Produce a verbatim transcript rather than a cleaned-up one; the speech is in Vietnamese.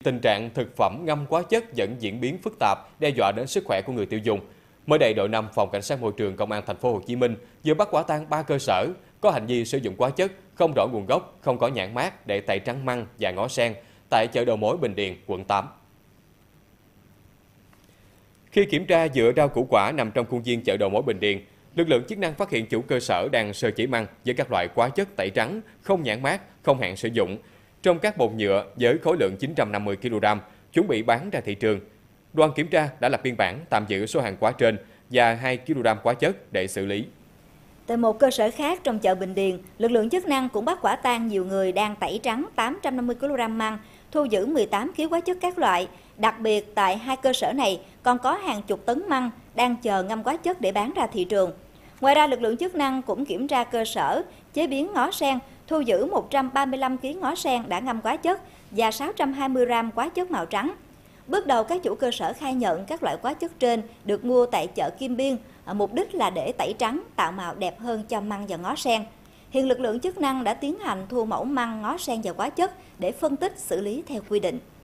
tình trạng thực phẩm ngâm hóa chất vẫn diễn biến phức tạp, đe dọa đến sức khỏe của người tiêu dùng. Mới đây, đội năm Phòng Cảnh sát Môi trường Công an Thành phố Hồ Chí Minh vừa bắt quả tang ba cơ sở có hành vi sử dụng hóa chất không rõ nguồn gốc, không có nhãn mác để tẩy trắng măng và ngó sen tại chợ đầu mối Bình Điền, quận tám. Khi kiểm tra dựa rau củ quả nằm trong khuôn viên chợ đầu mối Bình Điền, lực lượng chức năng phát hiện chủ cơ sở đang sơ chế măng với các loại hóa chất tẩy trắng không nhãn mác, không hạn sử dụng trong các bồn nhựa với khối lượng chín trăm năm mươi ki lô gam, chuẩn bị bán ra thị trường. Đoàn kiểm tra đã lập biên bản tạm giữ số hàng hóa trên và hai ki lô gam hóa chất để xử lý. Tại một cơ sở khác trong chợ Bình Điền, lực lượng chức năng cũng bắt quả tang nhiều người đang tẩy trắng tám trăm năm mươi ki lô gam măng, thu giữ mười tám ki lô gam hóa chất các loại. Đặc biệt, tại hai cơ sở này còn có hàng chục tấn măng đang chờ ngâm hóa chất để bán ra thị trường. Ngoài ra, lực lượng chức năng cũng kiểm tra cơ sở chế biến ngó sen, thu giữ một trăm ba mươi lăm ki lô gam ngó sen đã ngâm hóa chất và sáu trăm hai mươi gam hóa chất màu trắng. Bước đầu, các chủ cơ sở khai nhận các loại hóa chất trên được mua tại chợ Kim Biên, mục đích là để tẩy trắng, tạo màu đẹp hơn cho măng và ngó sen. Hiện lực lượng chức năng đã tiến hành thu mẫu măng, ngó sen và hóa chất để phân tích xử lý theo quy định.